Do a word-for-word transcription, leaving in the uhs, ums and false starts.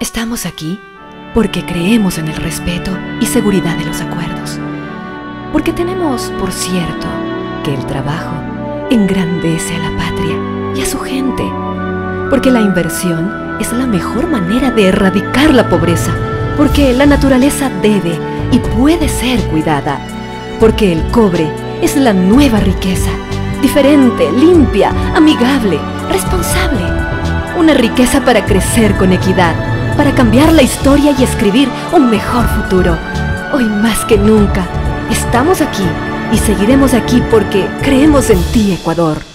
Estamos aquí porque creemos en el respeto y seguridad de los acuerdos. Porque tenemos, por cierto, que el trabajo engrandece a la patria y a su gente. Porque la inversión es la mejor manera de erradicar la pobreza. Porque la naturaleza debe y puede ser cuidada. Porque el cobre es la nueva riqueza, diferente, limpia, amigable, responsable. Una riqueza para crecer con equidad, para cambiar la historia y escribir un mejor futuro. Hoy más que nunca, estamos aquí y seguiremos aquí porque creemos en ti, Ecuador.